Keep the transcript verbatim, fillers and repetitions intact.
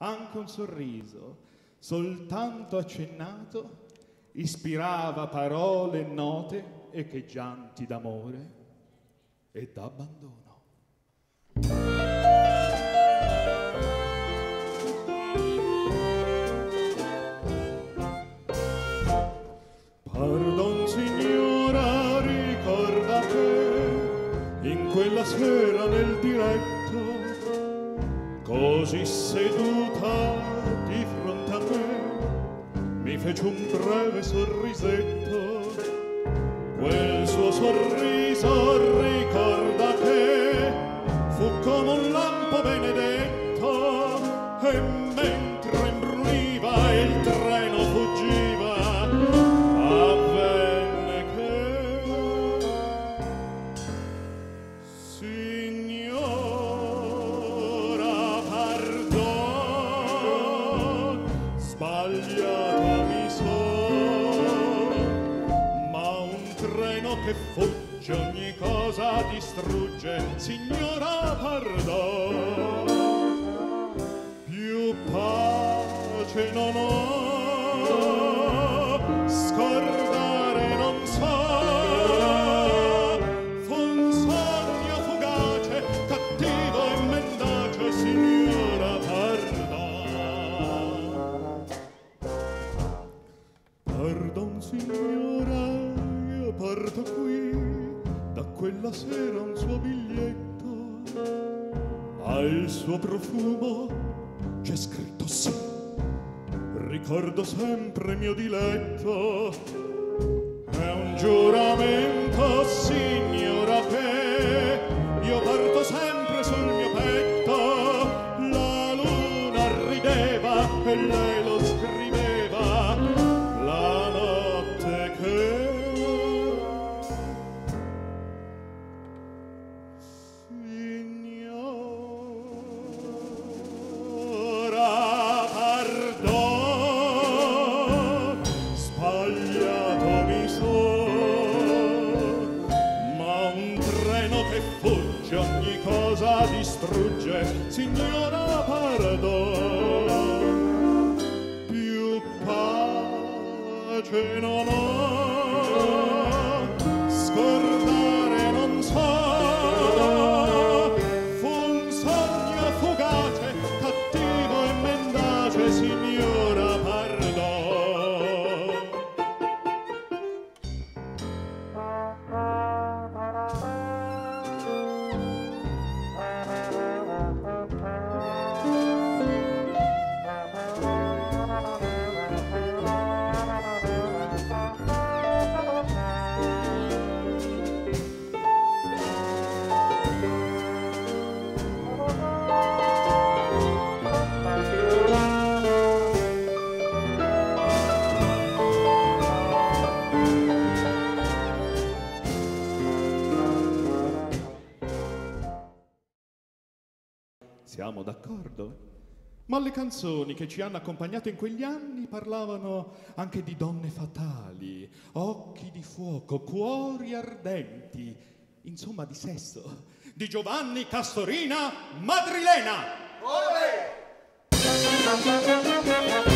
anche un sorriso, soltanto accennato, ispirava parole note echeggianti d'amore e d'abbandono. Pardon signora, ricorda che in quella sera nel diretto, così seduta di fronte a me, mi fece un breve sorrisetto. Quel suo sorriso, ricorda che fu come un lampo benedetto, e mentre imbruniva il treno fuggiva, avvenne che signora, pardon, sbagliato mi son, ma un treno che fugge ogni cosa distrugge, signora, pardon, più pace non ho, scordare non so, fu un sogno fugace, cattivo e mendace, signora, pardon. Pardon, signora, io parto qui, da quella sera un suo biglietto, al suo profumo c'è scritto sì, ricordo sempre mio diletto, è un giuramento, signora, che io parto sempre sul mio petto. La luna rideva e lei lo scriveva la notte che distrugge, signora, pardon, più pace non ho, scordare non so, fu un sogno fugace, cattivo e mendace, signora, pardon. Siamo d'accordo? Ma le canzoni che ci hanno accompagnato in quegli anni parlavano anche di donne fatali, occhi di fuoco, cuori ardenti, insomma di sesso, di Giovanni Castorina Madrilena. Olè!